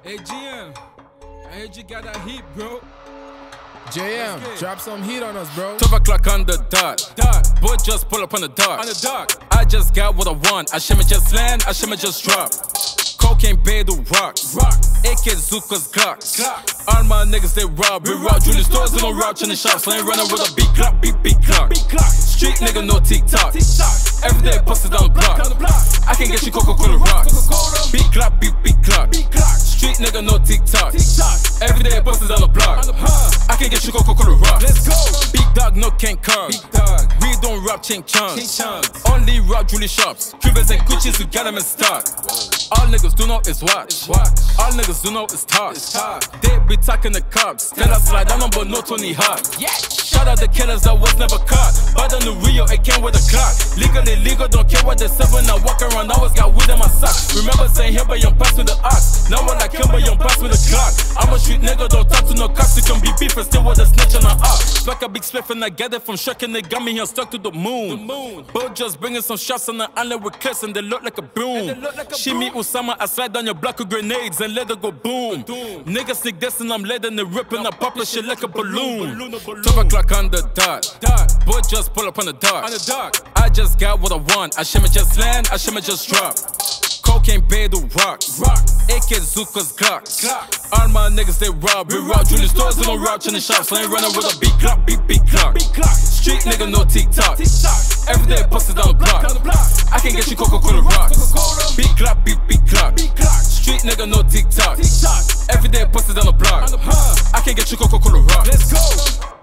Hey GM, I heard you got that heat, bro. JM, drop some heat on us, bro. 12 o'clock on the dot. Boy, just pull up on the dot. I just got what I want. I shimmy just land, I shimmy just drop. Cocaine bed to rock. AK Zuka's Glock. All my niggas they rob. We rob jewelry stores and no rob in the shops. I ain't running with a big clock, big clock. Street nigga no TikTok. Every day posted on the block. I can get you Coca-Cola rocks. Big clock, big clock. Street nigga no TikTok. Every day posted on the block. I can get you Coca-Cola rocks. Let's go. Big dog no King Kong. We don't rap ching chunks. Only rob jewelry shops. Cubans and Gucci's, we got them in stock. All niggas do know is watch. All niggas do know is talk. They be talking the cops. Tell us slide down but no Tony Hawk. Shout out the killers that was never caught. But on the Rio, it came with a clock. Legally legal, don't care what they say when I walk around. I always got weed in my socks. Remember saying here, but you don't pass with the ox. Now when I kill, but you don't pass with the clock. I'm a street nigga, don't talk to no cops. You can be beef and still with a snitch on the ox. Like a big spliff and I get it from Shrek and they got me here stuck to the moon. Both just bringing some shots on the island with clips and they look like a broom. Shimmy Usama, I slide down your block with grenades and let it go boom. Niggas sneak this and I'm letting it rip and I pop this shit like a balloon. 12 o'clock on the dot. Boy, just pull up on the dot. I just got what I want. I shimmy just land, I shimmy just drop. Cocaine bed to rock. AK Zuka's Glock. All my niggas they rob. We rob jewelry stores and no rob in the shops. I ain't running with a big clock, big clock. Street nigga no TikTok. Every day posted on the block. I can get you Coca-Cola rocks. Big clock, big clock. Street nigga no TikTok. Every day posted on the block. I can get you Coca-Cola rocks. Let's go.